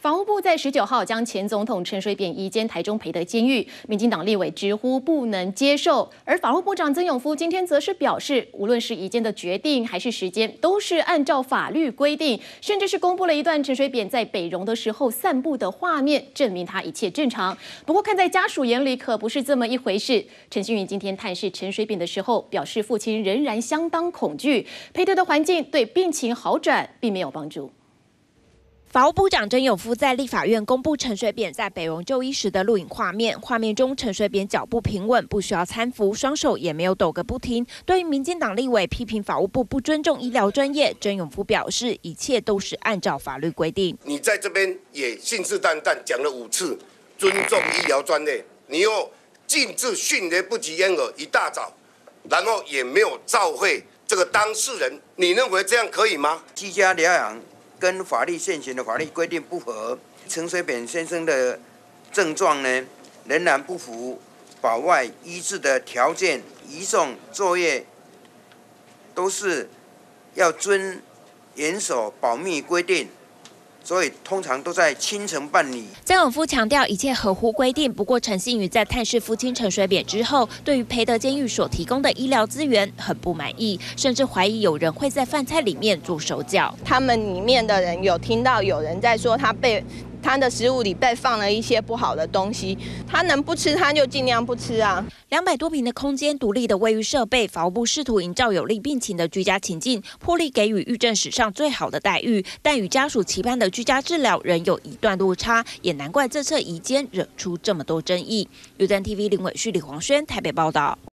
法务部在19号将前总统陈水扁移监台中培德监狱，民进党立委直呼不能接受。而法务部长曾永夫今天则是表示，无论是移监的决定还是时间，都是按照法律规定，甚至是公布了一段陈水扁在北荣的时候散步的画面，证明他一切正常。不过看在家属眼里，可不是这么一回事。陈新云今天探视陈水扁的时候，表示父亲仍然相当恐惧，培德的环境对病情好转并没有帮助。 法务部长曾永夫在立法院公布陈水扁在北荣就医时的录影画面，画面中陈水扁脚步平稳，不需要搀扶，双手也没有抖个不停。对于民进党立委批评法务部不尊重医疗专业，曾永夫表示，一切都是按照法律规定。 你在这边也信誓旦旦讲了5次尊重医疗专业，你又禁止迅雷不及掩耳，一大早，然后也没有召会这个当事人，你认为这样可以吗？ 居家疗养 跟法律现行的法律规定不合，陈水扁先生的症状呢，仍然不符保外医治的条件，移送作业都是要严守保密规定，所以通常都在清晨办理。 曾永夫强调一切合乎规定，不过陈信宇在探视父亲陈水扁之后，对于培德监狱所提供的医疗资源很不满意，甚至怀疑有人会在饭菜里面做手脚。 他们里面的人有听到有人在说他的食物里被放了一些不好的东西，他能不吃他就尽量不吃啊。 200多平的空间，独立的卫浴设备，法务部试图营造有利病情的居家情境，破例给予狱政史上最好的待遇，但与家属期盼的居家治疗仍有一段落差，也难怪这次移监惹出这么多争议。UDN TV 林伟旭、李黄轩台北报道。